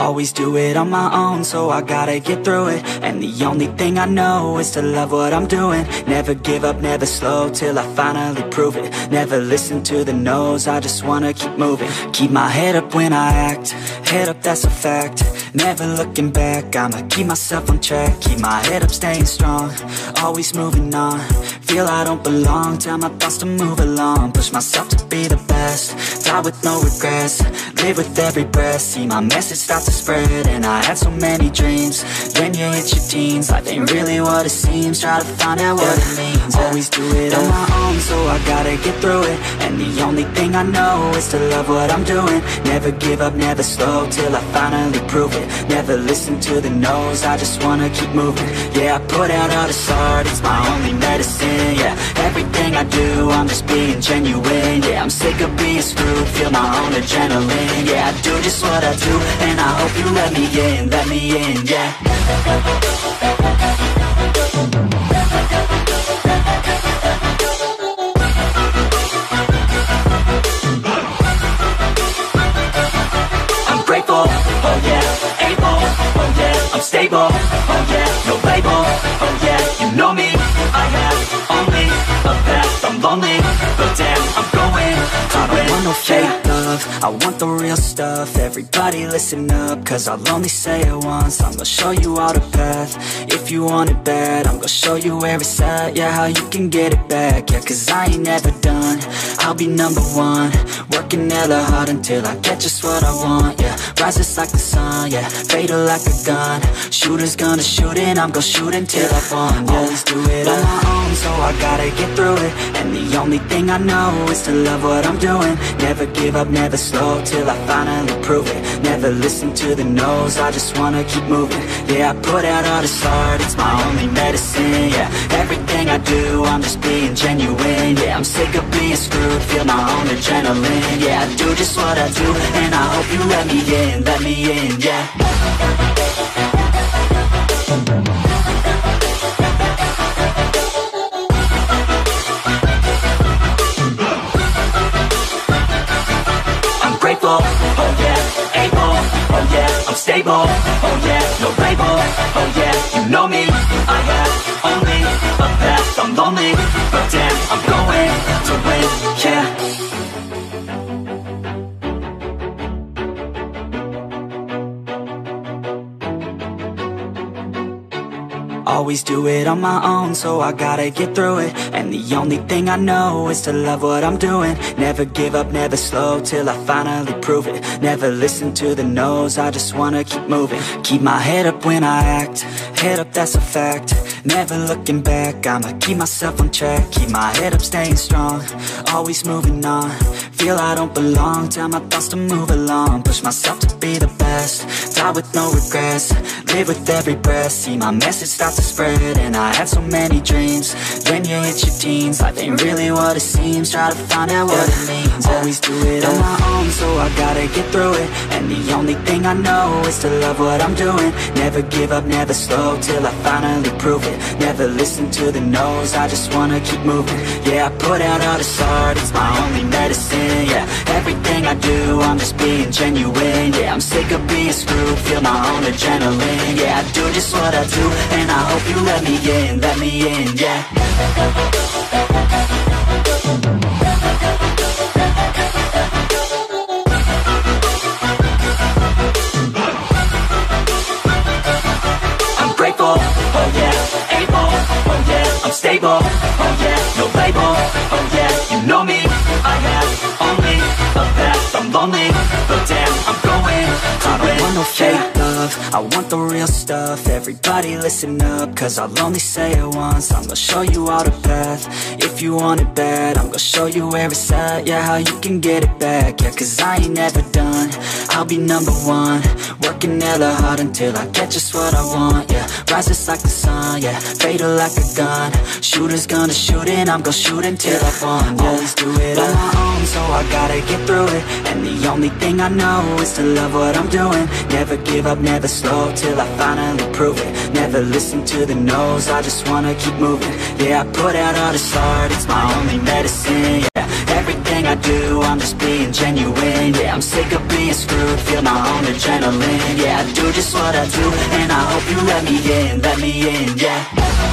Always do it on my own, so I gotta get through it. And the only thing I know is to love what I'm doing. Never give up, never slow, till I finally prove it. Never listen to the no's, I just wanna keep moving. Keep my head up when I act, head up, that's a fact. Never looking back, I'ma keep myself on track. Keep my head up, staying strong, always moving on. Feel I don't belong, tell my thoughts to move along. Push myself to be the best, die with no regrets. Live with every breath, see my message start to spread. And I had so many dreams, then you hit your teens. Life ain't really what it seems, try to find out what it means. Always do it on my own, so I gotta get through it. And the only thing I know is to love what I'm doing. Never give up, never slow, till I finally prove it. Never listen to the no's, I just wanna keep moving. Yeah, I put out all this art, it's my only medicine. Yeah, everything I do, I'm just being genuine. Yeah, I'm sick of being screwed, feel my own adrenaline. Yeah, I do just what I do, and I hope you let me in, yeah. I'm grateful, oh yeah, able, oh yeah, I'm stable, oh yeah, no label, oh yeah, you know me, I have only a path, I'm lonely, but damn, I'm going to win. I don't want no fake love, I want the real stuff. Everybody listen up, cause I'll only say it once. I'm gonna show you all the path, if you want it bad. I'm gonna show you where it's at, yeah, how you can get it back. Yeah, cause I ain't never done, I'll be number one. Working hella hard until I get just what I want, yeah. Rises like the sun, yeah, fatal like a gun. Shooters gonna shoot and I'm gonna shoot until I won, yeah. Always do it on my own, so I gotta get through it. And the only thing I know is to love what I'm doing. Never give up, never slow, till I finally prove it. Never listen to the no's, I just wanna keep moving. Yeah, I put out all this art, it's my only medicine. Yeah, everything I do, I'm just being genuine. Yeah, I'm sick of being screwed, feel my own adrenaline. Yeah, I do just what I do, and I hope you let me in, yeah. Oh yeah, able, oh yeah, I'm stable, oh yeah, no label, oh yeah, you know me, I have only a path, I'm lonely, but damn, I'm going to win, yeah. Always do it on my own, so I gotta get through it. And the only thing I know is to love what I'm doing. Never give up, never slow, till I finally prove it. Never listen to the no's, I just wanna keep moving. Keep my head up when I act, head up, that's a fact. Never looking back, I'ma keep myself on track. Keep my head up, staying strong, always moving on. Feel I don't belong, tell my thoughts to move along. Push myself to be the best, die with no regrets. Live with every breath, see my message start to spread. And I had so many dreams, then you hit your teens. Life ain't really what it seems, try to find out what it means. Always do it on my own, so I gotta get through it. And the only thing I know is to love what I'm doing. Never give up, never slow, till I finally prove it. Never listen to the no's, I just wanna keep moving. Yeah, I put out all this art, it's my only medicine. Yeah, everything I do, I'm just being genuine. Yeah, I'm sick of being screwed, feel my own adrenaline. Yeah, I do just what I do, and I hope you let me in, yeah. I'm grateful, oh yeah, able, oh yeah, I'm stable, oh yeah, no label, oh yeah, you know me, I have only a path, I'm lonely, but damn, I'm going to win. I don't want no fake love, I want the real stuff. Everybody listen up, cause I'll only say it once. I'm gonna show you all the path, if you want it bad. I'm gonna show you where it's at, yeah, how you can get it back. Yeah, cause I ain't never done, I'll be number one. Working hella hard until I get just what I want, yeah. Rises like the sun, yeah, fatal like a gun. Shooters gonna shoot and I'm gonna shoot until I won, yeah. Always do it on my own, so I gotta get through it. And the only thing I know is to love what I'm doing. Never give up, never slow, till I finally prove it. Never listen to the no's, I just wanna keep moving. Yeah, I put out all this art, it's my only medicine, yeah. everything I do, I'm just being genuine. Yeah, I'm sick of being screwed, feel my own adrenaline. Yeah, I do just what I do, and I hope you let me in, yeah.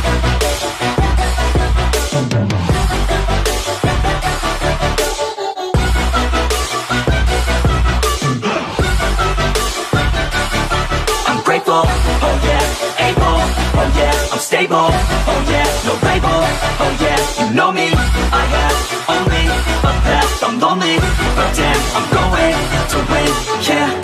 Grateful, oh yeah, able, oh yeah, I'm stable, oh yeah, no label, oh yeah, you know me, I have only a path, I'm lonely, but damn, I'm going to win, yeah.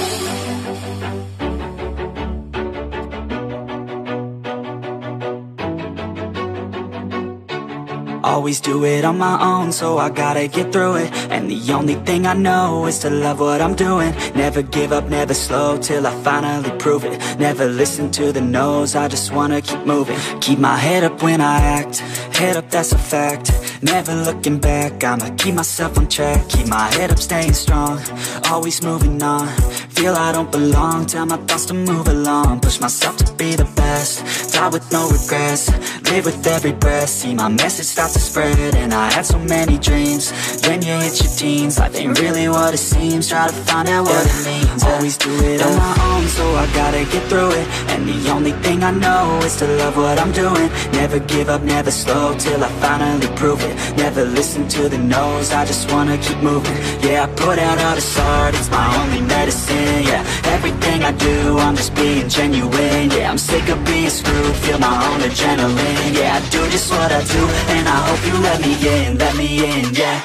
Always do it on my own, so I gotta get through it. And the only thing I know is to love what I'm doing. Never give up, never slow, till I finally prove it. Never listen to the no's, I just wanna keep moving. Keep my head up when I act, head up, that's a fact. Never looking back, I'ma keep myself on track. Keep my head up, staying strong, always moving on. Feel I don't belong, tell my thoughts to move along. Push myself to be the best, die with no regrets. Live with every breath, see my message start to spread. And I had so many dreams, then you hit your teens. Life ain't really what it seems, try to find out what it means. Always do it on my own, so I gotta get through it. And the only thing I know is to love what I'm doing. Never give up, never slow, till I finally prove it. Never listen to the no's, I just wanna keep moving. Yeah, I put out all this art, it's my only medicine. Yeah, everything I do, I'm just being genuine. Yeah, I'm sick of being screwed, feel my own adrenaline. Yeah, I do just what I do, and I hope you let me in, yeah.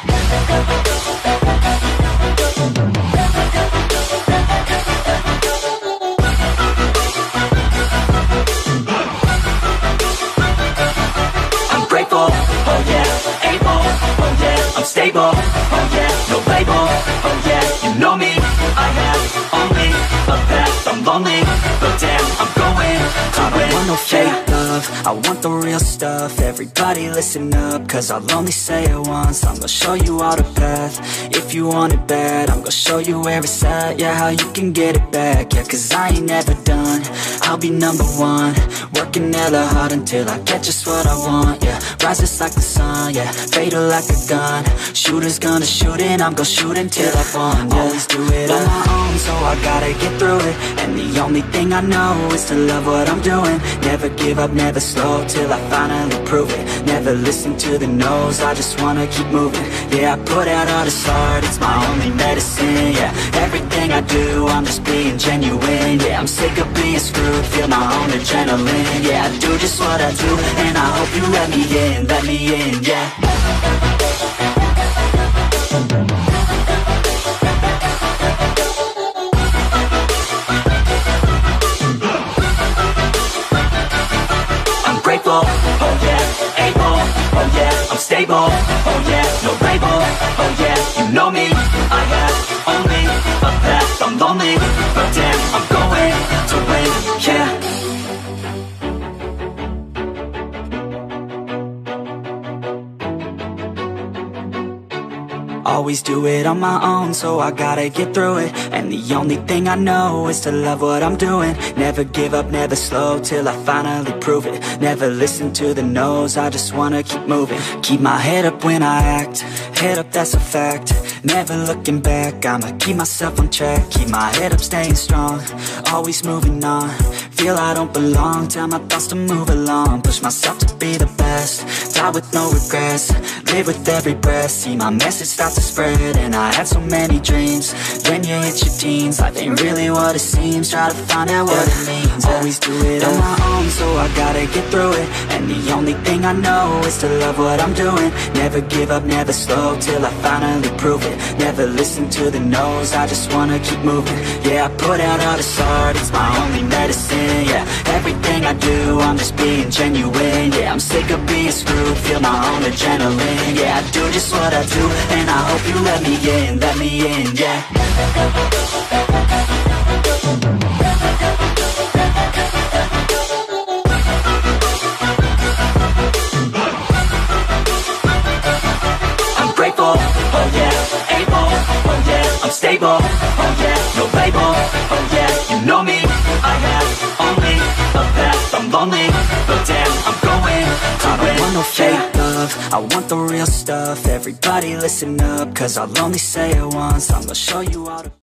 I'm grateful, oh yeah, able, oh yeah, I'm stable, oh yeah, no label, oh yeah, you know me, I have only a path, I'm lonely, but damn, I'm going to win. I don't want no fake love, I want the real stuff. Everybody listen up, cause I'll only say it once. I'm gonna show you all the path, if you want it bad. I'm gonna show you where it's at, yeah, how you can get it back. Yeah, cause I ain't never done, I'll be number one. Working hella hard until I get just what I want, yeah. Rises like the sun, yeah, fatal like a gun. Shooter's gonna shoot and I'm gonna shoot until I won, yeah. Always do it on my own, so I gotta get through it. And the only thing I know is to love what I'm doing. Never give up, never slow, till I finally prove it. Never listen to the no's, I just wanna keep moving. Yeah, I put out all this art, it's my only medicine. Yeah, everything I do, I'm just being genuine. Yeah, I'm sick of being screwed, feel my own adrenaline. Yeah, I do just what I do, and I hope you let me in, yeah. Oh yeah, able, oh yeah, I'm stable, oh yeah, no label, oh yeah, you know me, I have only a path, I'm lonely, but damn, I'm going to win, yeah. Always do it on my own, so I gotta get through it. And the only thing I know is to love what I'm doing. Never give up, never slow, till I finally prove it. Never listen to the no's, I just wanna keep moving. Keep my head up when I act, head up, that's a fact. Never looking back, I'ma keep myself on track. Keep my head up, staying strong, always moving on. Feel I don't belong, tell my thoughts to move along. Push myself to be the best, die with no regrets. Live with every breath, see my message start to spread. And I had so many dreams, then you hit your teens. Life ain't really what it seems, try to find out what it means. Always do it on my own, so I gotta get through it. And the only thing I know is to love what I'm doing. Never give up, never slow, till I finally prove it. Never listen to the no's, I just wanna keep moving. Yeah, I put out all this art, it's my only medicine. Yeah, everything I do, I'm just being genuine. Yeah, I'm sick of being screwed, feel my own adrenaline. Yeah, I do just what I do, and I hope you let me in, yeah. I'm grateful, oh yeah, able, oh yeah, I'm stable, oh yeah, no label, oh yeah, you know me, I have only a path, I'm lonely, but damn, I'm going to win. I don't want no fake love, love, I want the real stuff. Everybody listen up, cause I'll only say it once. I'm gonna show you all the